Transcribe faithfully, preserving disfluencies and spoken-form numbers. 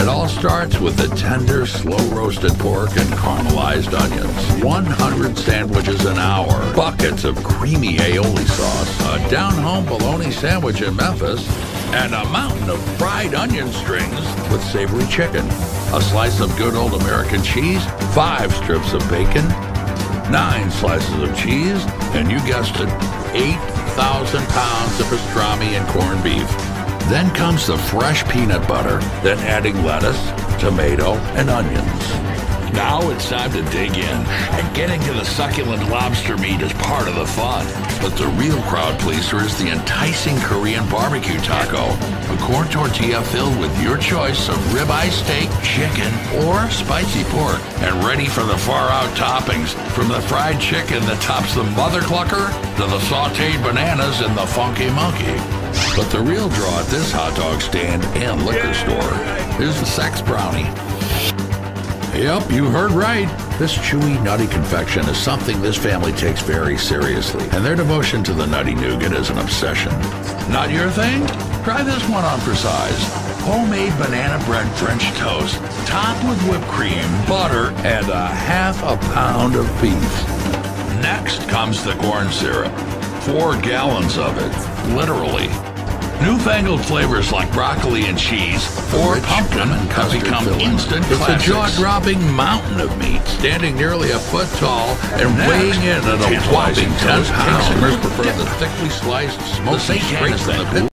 It all starts with the tender, slow-roasted pork and caramelized onions. one hundred sandwiches an hour. Buckets of creamy aioli sauce. A down-home bologna sandwich in Memphis. And a mountain of fried onion strings with savory chicken. A slice of good old American cheese. Five strips of bacon. Nine slices of cheese. And you guessed it, eight thousand pounds of pastrami and corned beef. Then comes the fresh peanut butter, then adding lettuce, tomato, and onions. Now it's time to dig in, and getting to the succulent lobster meat is part of the fun. But the real crowd pleaser is the enticing Korean barbecue taco, a corn tortilla filled with your choice of ribeye steak, chicken, or spicy pork, and ready for the far-out toppings, from the fried chicken that tops the mother clucker to the sautéed bananas in the funky monkey. But the real draw at this hot dog stand and liquor store is the sex brownie. Yep, you heard right. This chewy, nutty confection is something this family takes very seriously, and their devotion to the nutty nougat is an obsession. Not your thing? Try this one on for size. Homemade banana bread French toast, topped with whipped cream, butter, and a half a pound of beef. Next comes the corn syrup. Four gallons of it, literally. Newfangled flavors like broccoli and cheese or pumpkin have become instant classics. It's a jaw-dropping mountain of meat, standing nearly a foot tall and weighing in at a whopping ten pounds. Customers prefer the thickly sliced, smoky straight from the